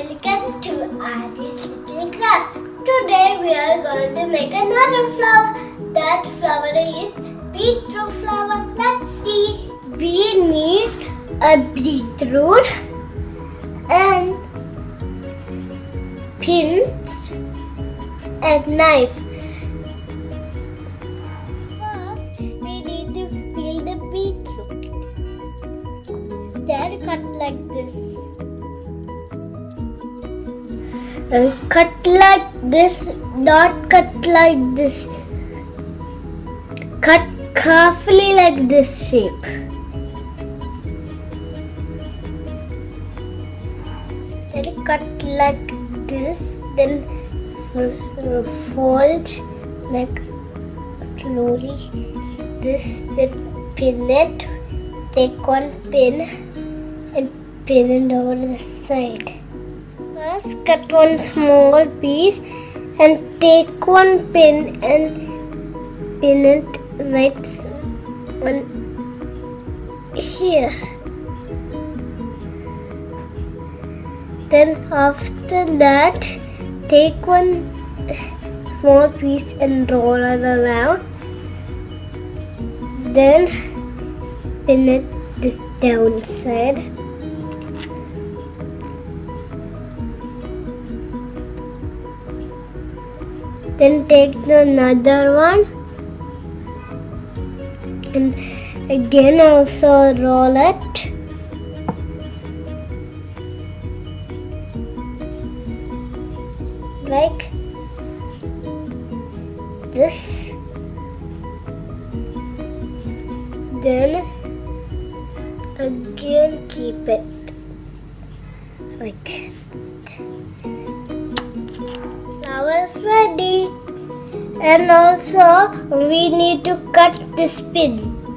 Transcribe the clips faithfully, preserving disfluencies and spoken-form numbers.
Welcome to Adi's Little Craft. Today we are going to make another flower. That flower is beetroot flower. Let's see. We need a beetroot and pins and knife. First, we need to peel the beetroot. Then cut like this. Uh, cut like this, not cut like this. Cut carefully like this shape. Then cut like this, then fold like slowly this, then pin it. Take one pin and pin it over the side. First, cut one small piece and take one pin and pin it right on here. Then after that, take one small piece and roll it around. Then pin it this downside. Then take the another one and again also roll it. Like this. Then again keep it like. Flower is ready, and also we need to cut this pin.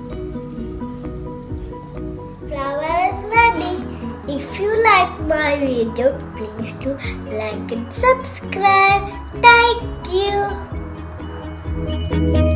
Flower is ready. If you like my video, please do like and subscribe. Thank you.